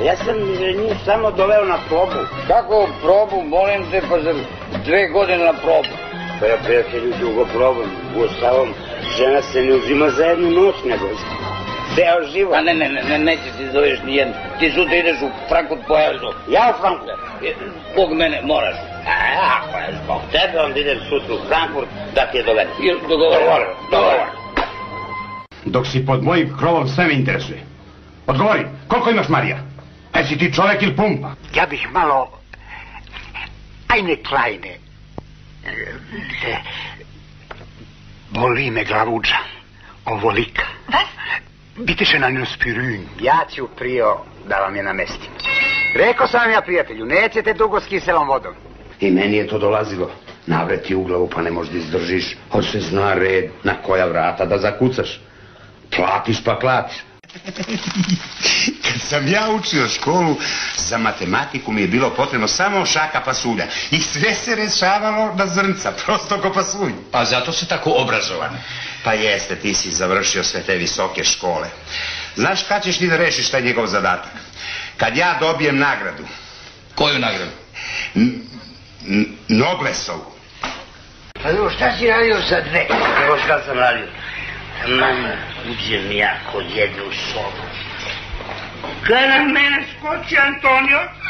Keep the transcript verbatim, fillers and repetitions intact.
Ja sam njih samo doveo na probu. Kako probu, molim te, pa za dve godine na probu? Pa ja, prijatelju, dugo probam. Uostalom, žena se ne uzima za jednu noć, nego ceo život. A ne, ne, ne, neće ti zoveš ni jednu. Ti sutra ideš u Frankfurt po Elzu. Ja u Frankfurt? Zbog mene moraš. A, ako je zbog tebe, onda idem sutra u Frankfurt da ti je dovedem. Dogovorim, dogovorim. Dok si pod mojim krovom, sve me interesuje. Odgovori, koliko imaš, Marija? E, si ti čovek ili pumpa? Ja bih malo... Ajne klajne. Boli me glavuđa. Ovolika. Was? Bitte schön einen aspirin. Ja ću prio da vam je namestim. Rekao sam ja, prijatelju, nećete dugo s kiselom vodom. I meni je to dolazilo. Navreti u glavu pa ne možeš da izdržiš. Hoće se zna red na koja vrata da zakucaš. Platiš pa platiš. Kad sam ja učio školu, za matematiku mi je bilo potrebno samo šaka pasulja. I sve se rešavalo na zrnca, prosto ko pasulj. Pa zato si tako obrazovan. Pa jeste, ti si završio sve te visoke škole. Znaš kad ćeš ti da rešiš taj njegov zadatak? Kad ja dobijem nagradu. Koju nagradu? Noblesovu. Pa evo, šta si radio sad ne? Evo šta sam radio. Mama, uđem ja kod jednu sobu. Kada na mene skoči Antonio,